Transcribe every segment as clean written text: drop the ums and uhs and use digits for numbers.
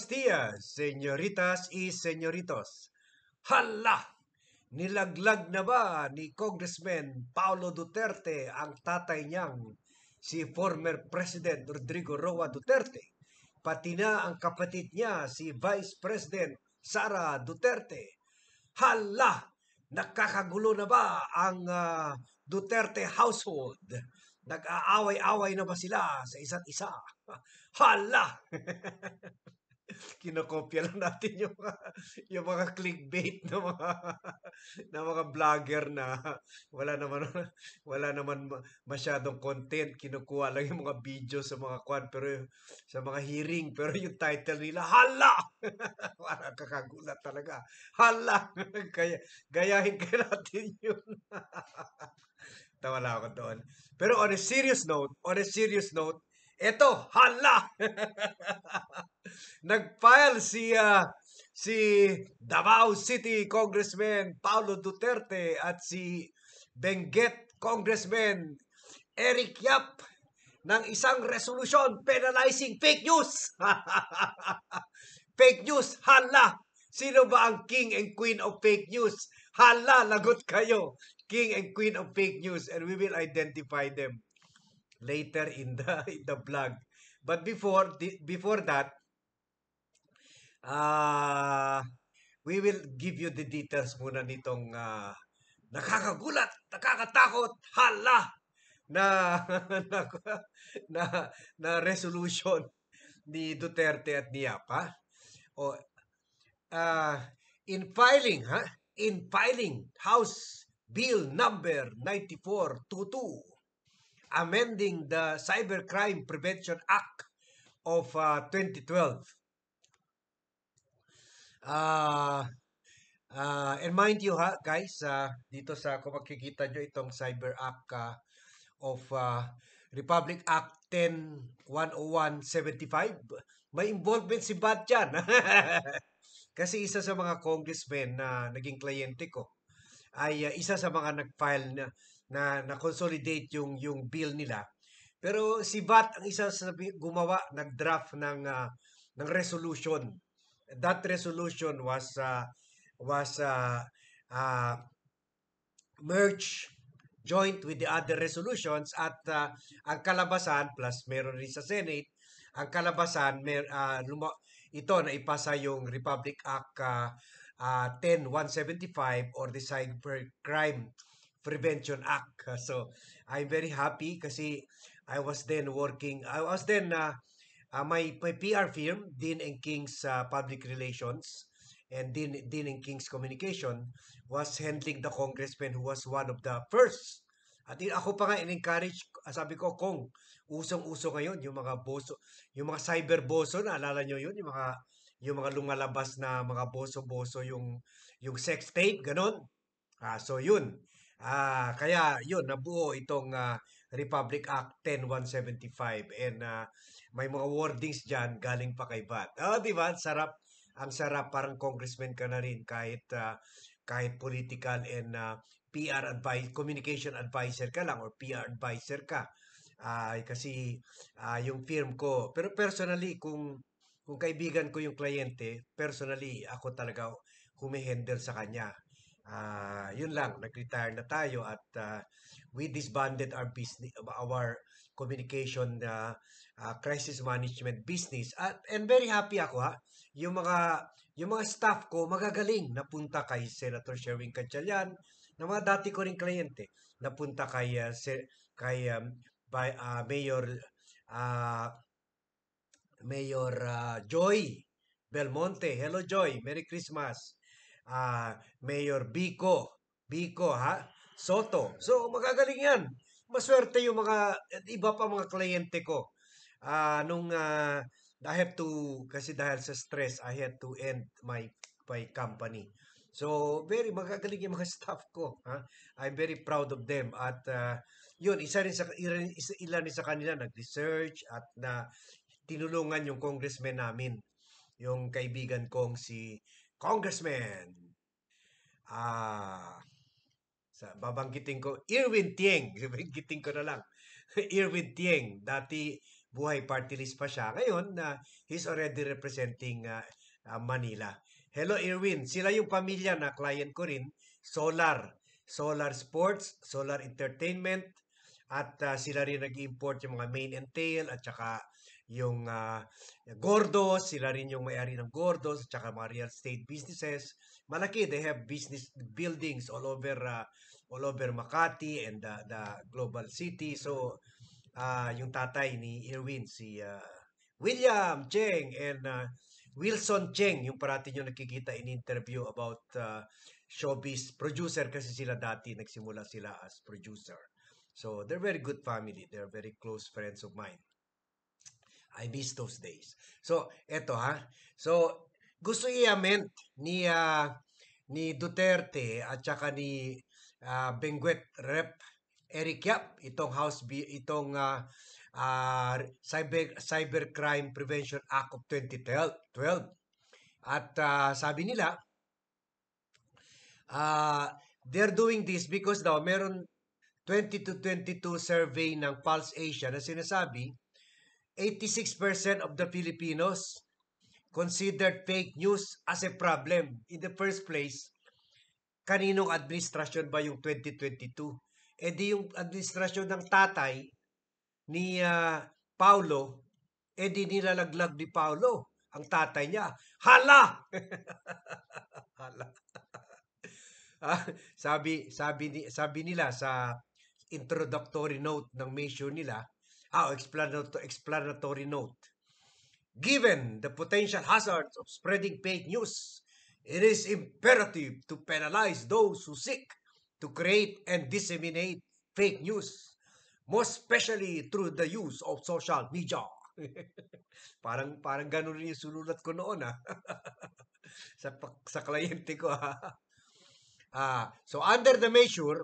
días, señoritas y señoritos. Hala! Nilaglag na ba ni Congressman Paulo Duterte ang tatay niyang si former President Rodrigo Roa Duterte? Pati na ang kapatid niya si Vice President Sara Duterte. Hala! Nakakagulo na ba ang Duterte household? Nag-aaway-away na ba sila sa isa't isa? Hala! Kinokopya lang natin yung mga clickbait na mga vlogger na wala naman masyadong content. Kinukuha lang yung mga video sa mga pero sa mga hearing, pero yung title nila, hala! Parang kakagulat talaga. Hala! Kaya gayahin kaya natin yun. Tawa lang ako doon. Pero on a serious note, eto, hala! Nag-file si Davao City Congressman Paulo Duterte at si Benguet Congressman Eric Yap ng isang resolusyon penalizing fake news. Fake news, hala! Sino ba ang king and queen of fake news? Hala, lagot kayo. King and queen of fake news, and we will identify them later in the vlog. But before that, Ah, we will give you the details muna nitong nakakagulat, nakakatakot, hala na na, na, na resolution ni Duterte at ni Yapa. O in filing, In filing House Bill number 9422 amending the Cybercrime Prevention Act of 2012. And mind you guys, dito kung makikita nyo itong Cyber Act of Republic Act 10-101-75, may involvement si Bat dyan. Kasi isa sa mga congressmen na naging kliyente ko ay isa sa mga nag-file na consolidate yung bill nila. Pero si Bat ang isa sa gumawa, nag-draft ng resolution. That resolution was merged joint with the other resolutions at ang kalabasan plus meron rin sa Senate ang kalabasan ito na ipasa yung Republic Act 10-175 or the Cybercrime Prevention Act. So I'm very happy kasi I was then my PR firm, Dean and King's Public Relations and Dean and King's Communication was handling the congressman who was one of the first. At ako pa nga in-encourage, sabi ko, kung usong-uso ngayon, yung mga boso, yung mga cyber boso, naalala nyo yun, yung mga lumalabas na mga boso-boso, yung sex tape, ganon. So yun. Kaya yun, nabuo itong Republic Act 10-175 and may mga wordings dyan galing pa kay Bat. Di ba? Sarap. Ang sarap, parang congressman ka na rin kahit political and PR advice, communication advisor ka lang or PR advisor ka. Kasi yung firm ko, pero personally kung kaibigan ko yung kliyente, personally ako talaga humihandle sa kanya. Yun lang, nag-retire na tayo at we disbanded our business, our communication crisis management business and very happy ako yung mga staff ko magagaling napunta kay Senator Sherwin Gatchalian na mga dati ko ring kliyente napunta kay Mayor uh, Joy Belmonte. Hello Joy, Merry Christmas. Mayor Bico Soto. So magagaling yan. Maswerte yung mga iba pa mga kliyente ko. I have to kasi dahil sa stress I had to end my company. So very magagaling yung mga staff ko, I'm very proud of them at yun ilan rin sa kanila nag-research at na tinulungan yung congressman namin, yung kaibigan kong si Congressman babanggitin ko Irwin Tieng. Babanggitin ko na lang. Irwin Tieng, dati buhay party list pa siya. Ngayon, he's already representing Manila. Hello, Irwin. Sila yung pamilya na client ko rin. Solar. Solar Sports, Solar Entertainment, at sila rin nag-import yung mga main and tail at saka yung Gordos, sila rin yung may-ari ng Gordos at saka mga real estate businesses. Malaki, they have business buildings all over Makati and the global city. So, yung tatay ni Irwin, si William Cheng and Wilson Cheng, yung parati nyo nakikita in interview about showbiz producer kasi sila dati, nagsimula sila as producer. So, they're very good family. They're very close friends of mine. I miss those days. So, eto ha. So, gusto i-amend ni Duterte at saka ni Benguet Rep Eric Yap itong Cybercrime Prevention Act of 2012. At sabi nila they're doing this because daw meron 2022 survey ng Pulse Asia na sinasabi 86% of the Filipinos considered fake news as a problem. In the first place, kaninong administrasyon ba yung 2022? Eh di yung administrasyon ng tatay ni Paulo, eh di nilalaglag ni Paulo ang tatay niya. Hala! Hala. sabi nila sa introductory note ng measure nila, explanatory note. Given the potential hazards of spreading fake news, it is imperative to penalize those who seek to create and disseminate fake news, most especially through the use of social media. parang ganun rin yung sunulat ko noon sa kliyente ko so under the measure,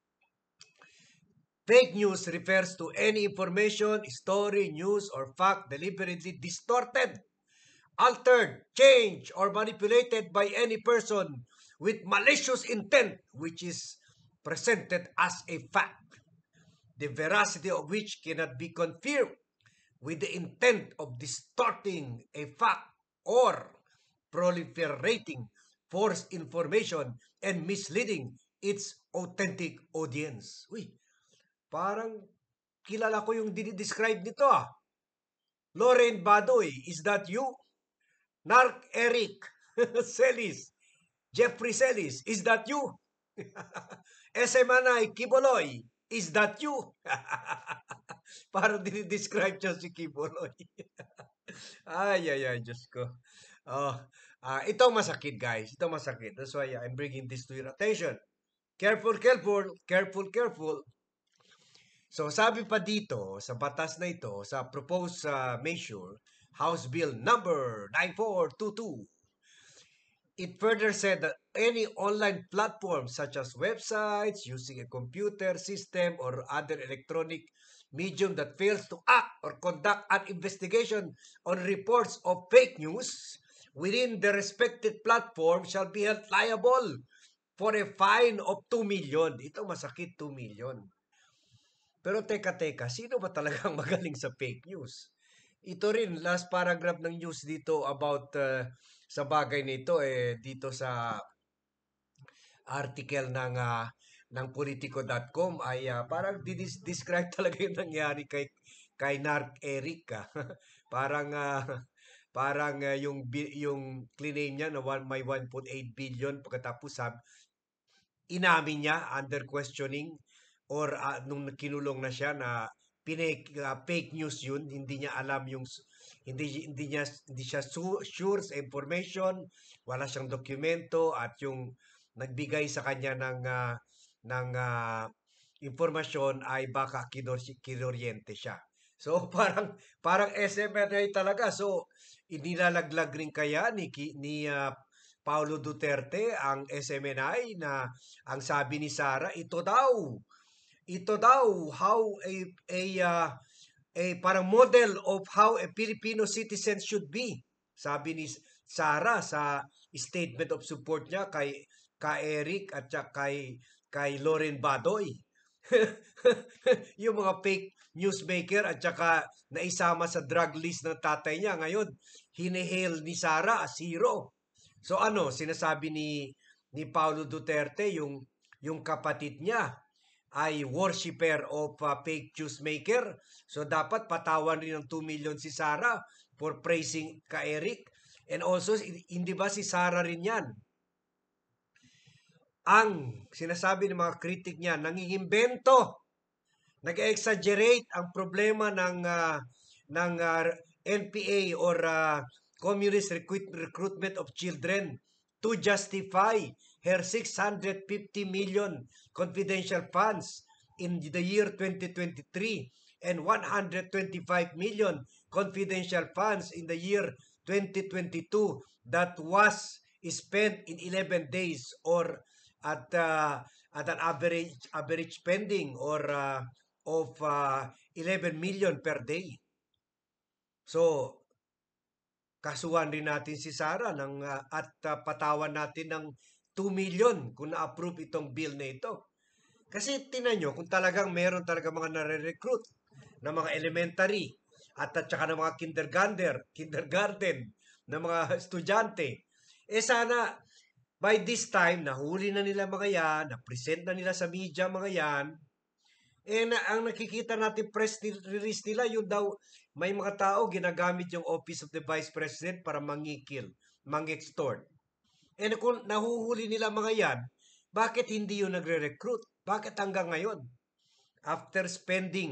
fake news refers to any information, story, news, or fact deliberately distorted, altered, changed, or manipulated by any person with malicious intent, which is presented as a fact, the veracity of which cannot be confirmed with the intent of distorting a fact or proliferating false information and misleading its authentic audience. Uy, parang kilala ko yung dinidescribe nito Lauren Badoy, is that you? Narc Eric Celis, Jeffrey Celis, is that you? Manay Kiboloy, is that you? Parang dinidescribe siya si Kiboloy. ay, Diyos ko. Ito masakit, guys. Ito masakit. That's why I'm bringing this to your attention. Careful. So, sabi pa dito, sa batas na ito, sa proposed measure, House Bill number 9422, it further said that any online platform such as websites using a computer system or other electronic medium that fails to act or conduct an investigation on reports of fake news within the respected platform shall be held liable for a fine of 2 million. Ito masakit, 2 million. Pero teka, sino ba talagang magaling sa fake news? Ito rin, last paragraph ng news dito about sa bagay nito, dito sa article ng Politico.com ay parang describe talaga yung nangyari kay Narc Eric. Parang yung claim niya na may 1.8 billion pagkatapos inamin niya under questioning or nung kinulong na siya na fake news yun, hindi niya alam yung hindi siya sure sa information, wala siyang dokumento at yung nagbigay sa kanya ng impormasyon ay baka kinoryente siya. So parang SMNI talaga. So inilalaglag rin kaya ni Paulo Duterte ang SMNI na ang sabi ni Sara, ito daw how a parang model of how a Filipino citizen should be. Sabi ni Sara sa statement of support niya kay Eric at kay Lauren Badoy. Yung mga fake newsmaker at saka naisama sa drug list ng tatay niya. Ngayon, hinihail ni Sara as hero. So ano, sinasabi ni Paulo Duterte, yung kapatid niya ay worshipper of fake newsmaker. So dapat patawan rin ng 2 million si Sara for praising ka Eric. And also, hindi ba si Sara rin yan? Ang sinasabi ng mga critic niya, nangingimbento, nag-exaggerate ang problema ng NPA or communist recruitment of children to justify her 650 million confidential funds in the year 2023 and 125 million confidential funds in the year 2022 that was spent in 11 days or at at an average spending or of 11 million per day. So, kasuhan rin natin si Sara at patawan natin ng 2 million kung na-approve itong bill na ito. Kasi tinan nyo, kung talagang meron talaga mga nare-recruit na mga elementary at saka ng mga kindergarten na mga estudyante, sana by this time, nahuli na nila mga yan, na-present na nila sa media mga yan, ang nakikita natin press release nila, yun daw, may mga tao ginagamit yung Office of the Vice President para mangikil, mang-extort. Kung nahuhuli nila mga yan, bakit hindi yun nagre-recruit? Bakit hanggang ngayon? After spending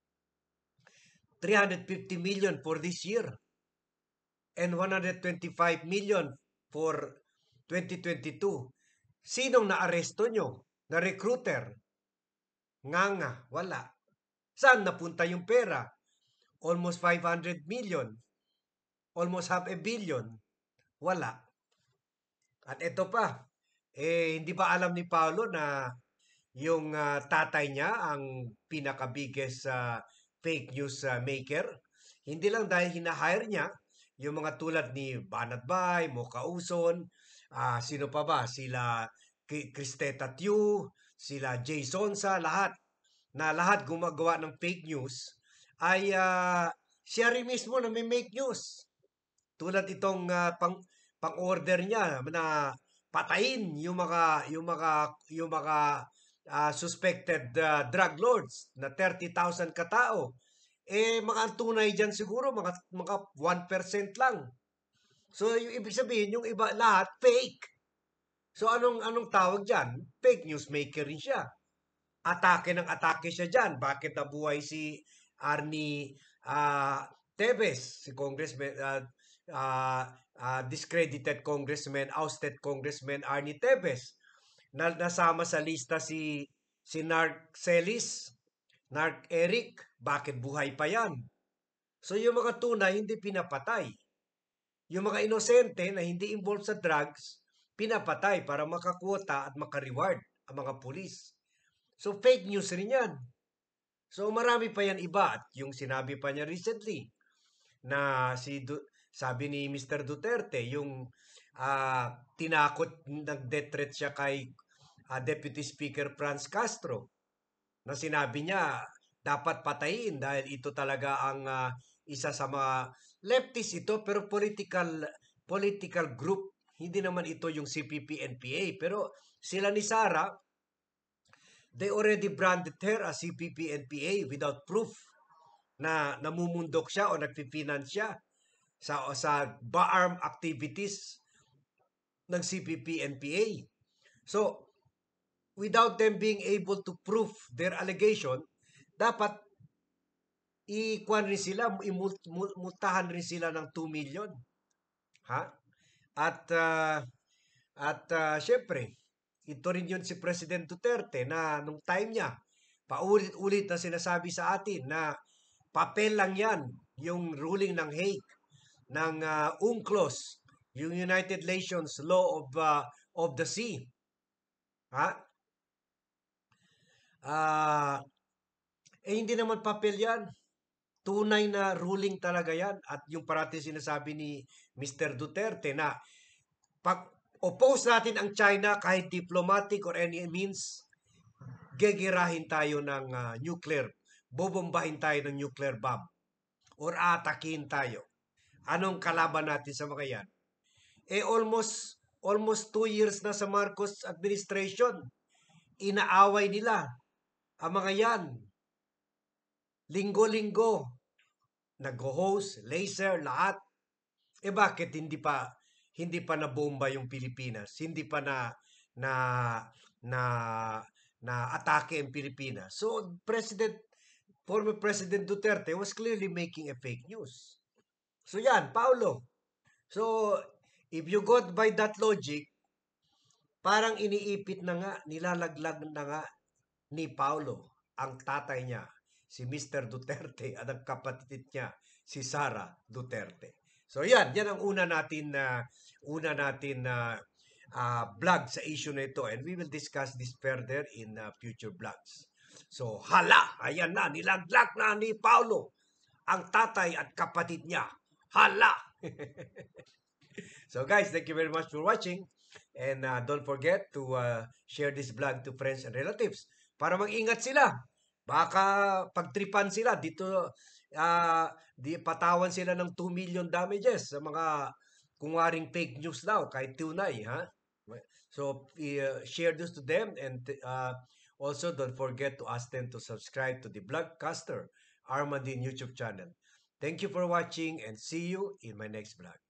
350 million for this year and 125 million for 2022, sinong naaresto nyo? Na recruiter? Nga, wala. Saan napunta yung pera? Almost 500 million. Almost half a billion. Wala. At ito pa, hindi ba alam ni Paolo na yung tatay niya ang pinaka-biggest fake news maker? Hindi lang dahil hinahire niya yung mga tulad ni Banat Bay, Mocha Uson, sino pa ba? Sila Cristeta Tiu, sila Jason sa lahat na lahat gumagawa ng fake news ay siya rin mismo na may make news. Tulad itong pang-order niya na patayin yung mga suspected drug lords na 30,000 katao. Mga tunay diyan siguro mga 1% lang. So yung ibig sabihin yung iba lahat fake. So anong tawag diyan? Fake news maker rin siya. Atake ng atake siya diyan. Bakit nabuhay si Arnie Tevez, si congressman discredited congressman, ousted congressman Arnie Tevez. Nasama sa lista si Narc Celis, Narc Eric, bakit buhay pa yan? So yung mga tunay hindi pinapatay. Yung mga inosente na hindi involved sa drugs, pinapatay para makakwota at makareward ang mga pulis. So fake news rin yan. So marami pa yan iba. At yung sinabi pa niya recently na sabi ni Mr. Duterte, yung tinakot, nag-death threat siya kay Deputy Speaker Franz Castro na sinabi niya dapat patayin dahil ito talaga ang isa sa mga leftist ito pero political group. Hindi naman ito yung CPP-NPA pero sila ni Sara, they already branded her as CPP-NPA without proof na namumundok siya o nagpifinance siya sa bar-arm activities ng CPP-NPA. So, without them being able to prove their allegation, dapat ikuan rin sila, imultahan rin sila ng 2 million. Ha? At syempre, ito rin yun si President Duterte na nung time niya, paulit-ulit na sinasabi sa atin na papel lang yan, yung ruling ng Hague, ng UNCLOS, yung United Nations Law of the Sea. Ha? Hindi naman papel yan. Tunay na ruling talaga yan. At yung parati sinasabi ni Mr. Duterte na pag oppose natin ang China kahit diplomatic or any means, gegerahin tayo ng nuclear, bobombahin tayo ng nuclear bomb, or atakin tayo. Anong kalaban natin sa mga yan? Almost 2 years na sa Marcos administration. Inaaway nila ang mga yan. Linggo-linggo, nag-host, laser, lahat. Bakit hindi pa nabomba yung Pilipinas? Hindi pa na na na atake ang Pilipinas. So former President Duterte was clearly making a fake news. So yan, Paulo. So if you go by that logic, parang iniipit na nga, nilalaglag na nga ni Paulo ang tatay niya, si Mr. Duterte, at ang kapatid niya, si Sara Duterte. So yan ang una natin na vlog sa issue na ito, and we will discuss this further in future vlogs. So hala, ayan na, nilaglag na ni Paulo ang tatay at kapatid niya. Hala! So guys, thank you very much for watching. And don't forget to share this vlog to friends and relatives para mag-ingat sila. Baka pagtripan sila dito, di patawan sila ng 2 million damages sa mga kunwaring fake news daw kahit tunay, ha? So share this to them, and also don't forget to ask them to subscribe to the Vlogcaster Armadin YouTube channel. Thank you for watching, and see you in my next vlog.